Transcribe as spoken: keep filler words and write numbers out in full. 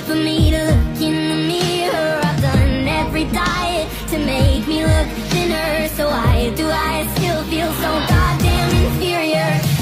for me to look in the mirror. I've done every diet to make me look thinner. So why do I still feel so goddamn inferior?